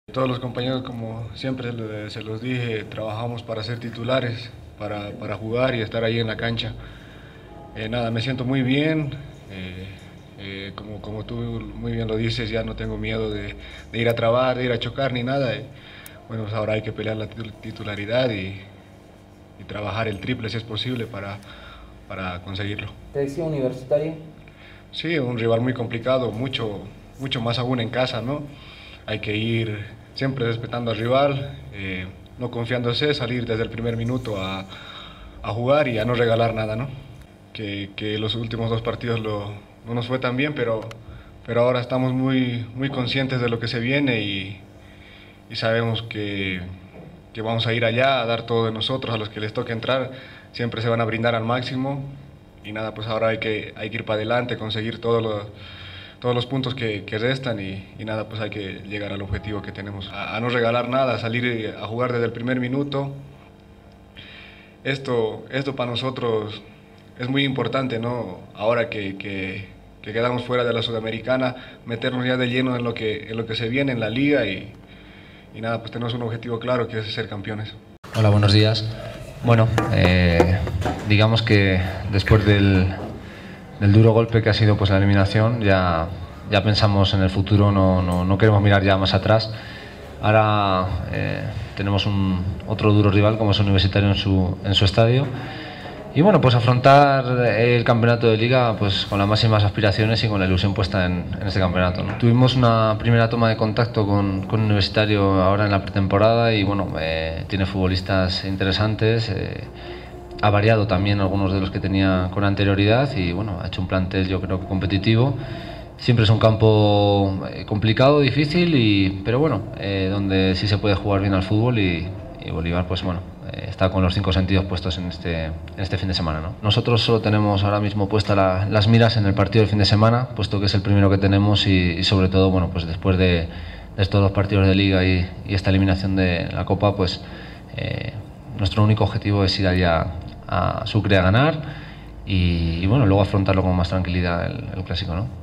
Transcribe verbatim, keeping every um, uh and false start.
Todos los compañeros, como siempre se los dije, trabajamos para ser titulares, para, para jugar y estar ahí en la cancha. Eh, nada, me siento muy bien, eh, eh, como, como tú muy bien lo dices, ya no tengo miedo de, de ir a trabar, de ir a chocar ni nada. Eh, bueno, pues ahora hay que pelear la titularidad y, y trabajar el triple si es posible para, para conseguirlo. ¿Te decía Universitario? Sí, un rival muy complicado, mucho, mucho más aún en casa, ¿no? Hay que ir siempre respetando al rival, eh, no confiándose, salir desde el primer minuto a, a jugar y a no regalar nada, ¿no? Que, que los últimos dos partidos lo, no nos fue tan bien, pero, pero ahora estamos muy, muy conscientes de lo que se viene y, y sabemos que, que vamos a ir allá a dar todo de nosotros, a los que les toque entrar, siempre se van a brindar al máximo y nada, pues ahora hay que, hay que ir para adelante, conseguir todos los, todos los puntos que, que restan y, y nada, pues hay que llegar al objetivo que tenemos, a, a no regalar nada, a salir a jugar desde el primer minuto. Esto, esto para nosotros es muy importante, ¿no? Ahora que, que, que quedamos fuera de la Sudamericana, meternos ya de lleno en lo que, en lo que se viene en la liga y, y nada, pues tenemos un objetivo claro que es ser campeones. Hola, buenos días. Bueno, eh, digamos que después del, del duro golpe que ha sido pues la eliminación, ya, ya pensamos en el futuro, no, no, no queremos mirar ya más atrás. Ahora eh, tenemos un, otro duro rival como es Universitario en su, en su estadio. Y bueno, pues afrontar el campeonato de liga pues con las máximas aspiraciones y con la ilusión puesta en, en este campeonato, ¿no? Tuvimos una primera toma de contacto con, con Universitario ahora en la pretemporada y bueno, eh, tiene futbolistas interesantes, eh, ha variado también algunos de los que tenía con anterioridad y bueno, ha hecho un plantel yo creo que competitivo. Siempre es un campo complicado, difícil, y, pero bueno, eh, donde sí se puede jugar bien al fútbol y, y Bolívar pues bueno, está con los cinco sentidos puestos en este, en este fin de semana, ¿no? Nosotros solo tenemos ahora mismo puestas la, las miras en el partido del fin de semana, puesto que es el primero que tenemos y, y sobre todo, bueno, pues después de, de estos dos partidos de Liga y, y esta eliminación de la Copa, pues eh, nuestro único objetivo es ir allá a Sucre a ganar y, y bueno, luego afrontarlo con más tranquilidad el, el Clásico, ¿no?